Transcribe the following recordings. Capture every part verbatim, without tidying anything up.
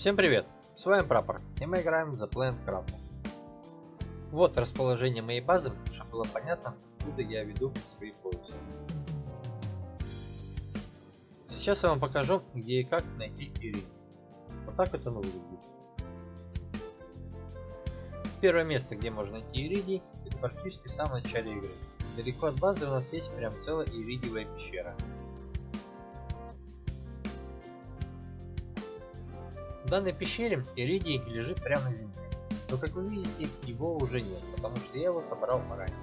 Всем привет! С вами Прапор, и мы играем в The Planet Crafter. Вот расположение моей базы, чтобы было понятно, откуда я веду свои поиски. Сейчас я вам покажу, где и как найти иридий. Вот так это оно выглядит. Первое место, где можно найти иридий, это практически в самом начале игры. Далеко от базы у нас есть прям целая иридиевая пещера. В данной пещере иридий лежит прямо на земле, но как вы видите, его уже нет, потому что я его собрал ранее.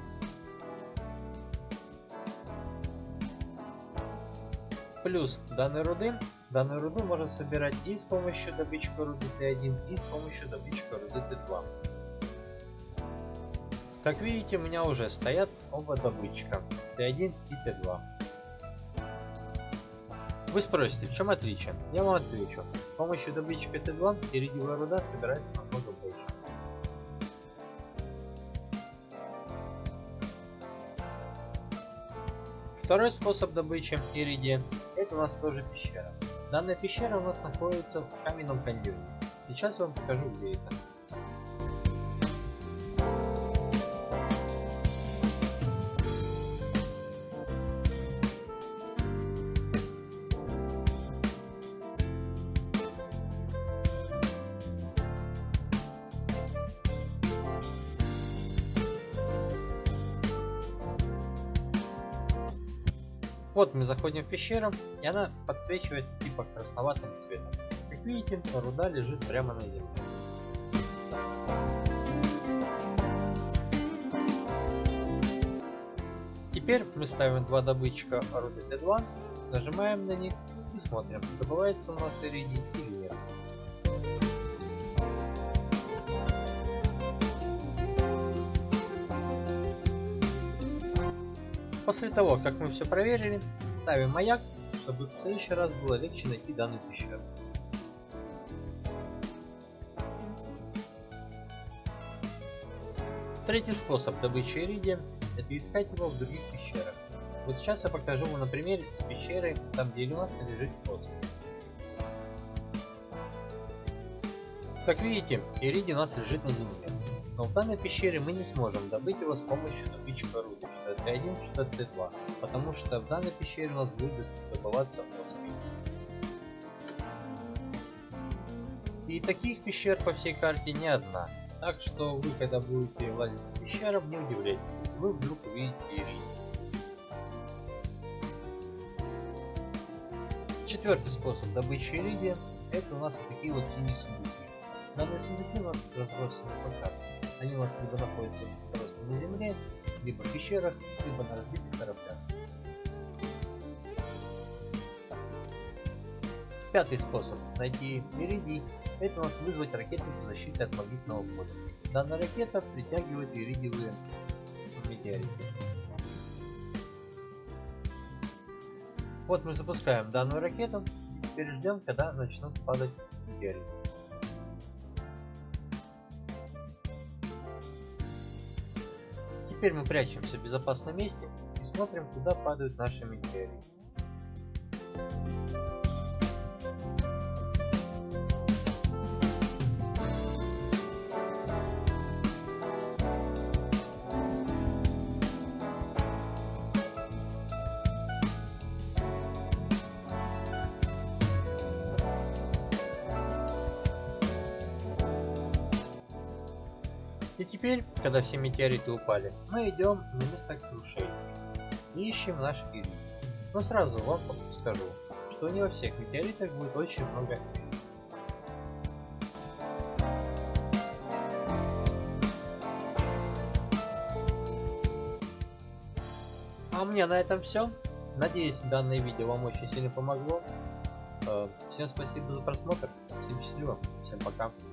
Плюс данной руды, данную руду можно собирать и с помощью добычка руды Т один, и с помощью добычка руды Т два. Как видите, у меня уже стоят оба добытчика Т один и Т два. Вы спросите, в чем отличие? Я вам отвечу. С помощью добытчика Т два иридиевая руда собирается намного больше. Второй способ добычи иридия — это у нас тоже пещера. Данная пещера у нас находится в каменном каньоне. Сейчас я вам покажу, где это. Вот мы заходим в пещеру, и она подсвечивает типа красноватым цветом. Как видите, руда лежит прямо на земле. Теперь мы ставим два добытчика руды Т два, нажимаем на них и смотрим, добывается у нас иридий или нет. После того, как мы все проверили, ставим маяк, чтобы в следующий раз было легче найти данную пещеру. Третий способ добычи иридия — это искать его в других пещерах. Вот сейчас я покажу вам на примере с пещерой, там где у нас лежит осмий. Как видите, иридий у нас лежит на земле. Но в данной пещере мы не сможем добыть его с помощью добытчика руды, что Т один, что Т два, потому что в данной пещере у нас будет добываться осмий. И таких пещер по всей карте не одна, так что вы, когда будете лазить в пещеру, не удивляйтесь, если вы вдруг увидите иридий. Четвертый способ добычи иридия — это у нас вот такие вот синие сундуки. Данные сундуки у нас разбросаны по карте. Они у нас либо находятся просто на земле, либо в пещерах, либо на разбитых кораблях. Пятый способ найти иридий — это у нас вызвать ракету для защиты от магнитного поля. Данная ракета притягивает иридиевые метеориты. Вот мы запускаем данную ракету и теперь ждем, когда начнут падать метеориты. Теперь мы прячемся в безопасном месте и смотрим, куда падают наши метеориты. И теперь, когда все метеориты упали, мы идем на место крушения и ищем наш иридий. Но сразу вам скажу, что не во всех метеоритах будет очень много иридия. А у меня на этом все. Надеюсь, данное видео вам очень сильно помогло. Всем спасибо за просмотр. Всем счастливо. Всем пока.